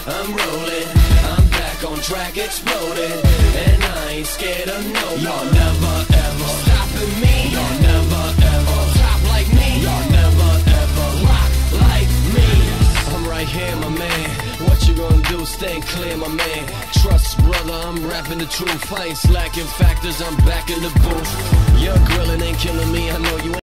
I'm rolling, I'm back on track, exploding, and I ain't scared of no one. Y'all never ever stopping me. Y'all never ever top like me. Y'all never ever rock like me. I'm right here, my man. What you gonna do? Stay clear, my man. Trust, brother, I'm rapping the truth. I ain't slacking factors, I'm back in the booth. Your grilling ain't killing me, I know you ain't.